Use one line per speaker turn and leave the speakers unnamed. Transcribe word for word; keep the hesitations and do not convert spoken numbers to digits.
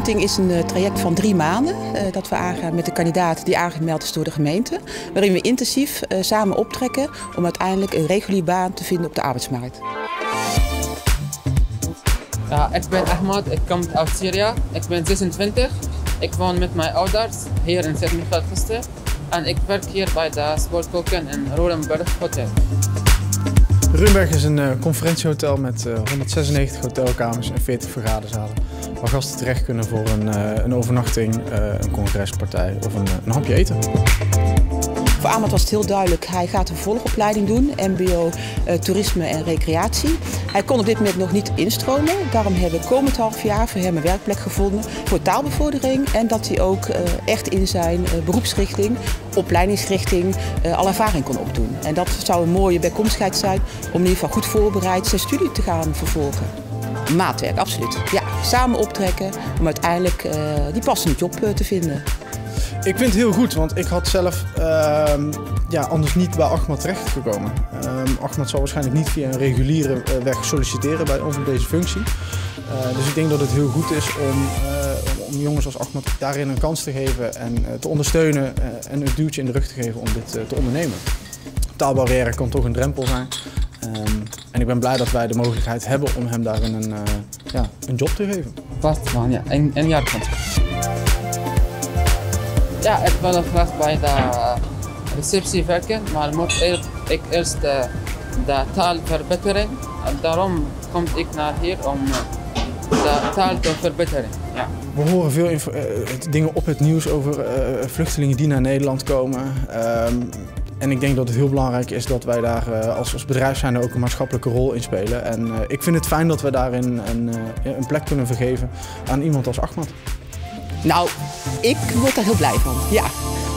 Recruiting is een traject van drie maanden uh, dat we aangaan met de kandidaat die aangemeld is door de gemeente. Waarin we intensief uh, samen optrekken om uiteindelijk een reguliere baan te vinden op de arbeidsmarkt.
Ja, ik ben Ahmad, ik kom uit Syrië. Ik ben zesentwintig. Ik woon met mijn ouders hier in Sint-Michiel-Gisteren. En ik werk hier bij de Sportkoken in Roerenburg Hotel.
Roerenburg is een uh, conferentiehotel met uh, honderdzesennegentig hotelkamers en veertig vergaderzalen. Waar gasten terecht kunnen voor een, uh, een overnachting, uh, een congrespartij of een, een hapje eten.
Voor Ahmad was het heel duidelijk, hij gaat een vervolgopleiding doen, M B O uh, Toerisme en Recreatie. Hij kon op dit moment nog niet instromen, daarom hebben we komend half jaar voor hem een werkplek gevonden voor taalbevordering. En dat hij ook uh, echt in zijn uh, beroepsrichting, opleidingsrichting, uh, al ervaring kon opdoen. En dat zou een mooie bijkomstigheid zijn om in ieder geval goed voorbereid zijn studie te gaan vervolgen. Maatwerk, absoluut. Ja, samen optrekken om uiteindelijk uh, die passende job uh, te vinden.
Ik vind het heel goed, want ik had zelf uh, ja, anders niet bij Ahmad terechtgekomen. Uh, Ahmad zal waarschijnlijk niet via een reguliere uh, weg solliciteren bij ons op deze functie. Uh, dus ik denk dat het heel goed is om, uh, om jongens als Ahmad daarin een kans te geven en uh, te ondersteunen uh, en een duwtje in de rug te geven om dit uh, te ondernemen. Taalbarrière kan toch een drempel zijn. Um, en ik ben blij dat wij de mogelijkheid hebben om hem daarin een, uh, ja, een job te geven.
Vast man, ja, een, een jaar contract. Ja, ik wil graag bij de receptie werken, maar moet ik eerst de, de taal verbeteren. En daarom kom ik naar hier om de taal te verbeteren. Ja.
We horen veel uh, dingen op het nieuws over uh, vluchtelingen die naar Nederland komen. Um, en ik denk dat het heel belangrijk is dat wij daar uh, als, als bedrijf zijn ook een maatschappelijke rol in spelen. En uh, ik vind het fijn dat we daarin een, uh, een plek kunnen vergeven aan iemand als Ahmad.
Nou, ik word daar heel blij van, ja.